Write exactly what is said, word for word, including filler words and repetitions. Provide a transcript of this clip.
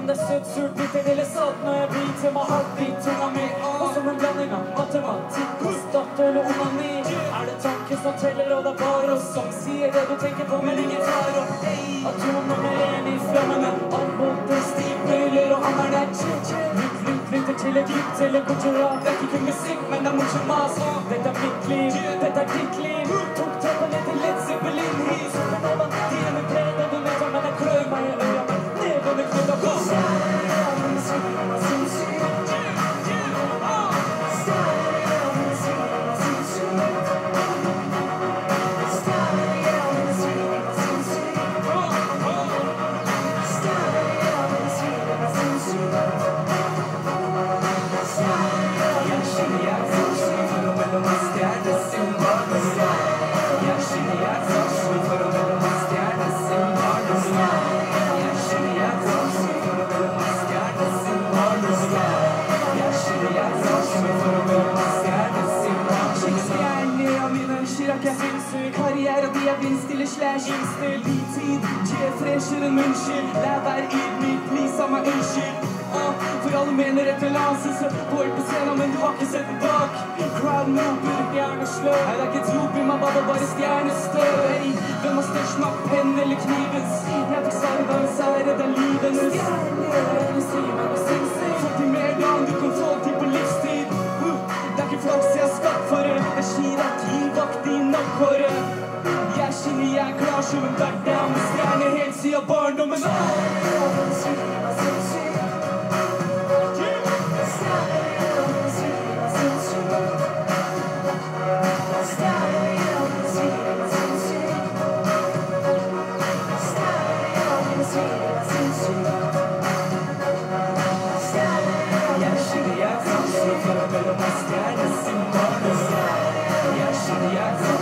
Bakom det søt surt litt en del salt når jeg biter meg hardt i tunga mi. Og som en blanding av matematikk og statoil og onani. Er det tanken som teller, og det er bare oss som sier det du tenker på, men ingen tar opp. Atom nummer én i flammene, allmåter, stivbøyler og hammerne. Lytt, lytt, lytter til et gitt eller kulturat. Det er ikke kun musikk, men det er morsom mas. Dette er mitt liv, dette er ditt liv. Tok trappen ned til Led Zeppelin. Hi, supernova, de er med plene, du vet hva, men jeg klør meg i øya, men nevene knytter på. Karriere og de er vindstille slash innstill. De tid, tje fresher enn munnskyld. Lær være ydmyk, please, av meg unnskyld. uh, For alle mener et eller annet som ser på på scenen, men du har ikke sett bak. Crowd mover, hjerneslø. Her er ikke tro på meg, bare bare stjernestøv. Hey, hvem har størst makt, penn eller knivens? Jeg fikk svaret da hun sa redde livenes. Fått i mer gang, du kan få til på livstid. uh, Det er ikke flaks jeg har skapt for det. Jeg skir at gi vakt i nakkhåret. Jeg skinner, jeg er klar som en hverdag med stjerner helt siden barndommen. Jeg skinner, jeg er klar som en hverdag med stjerner siden barndommen. Jeg skinner, jeg er klar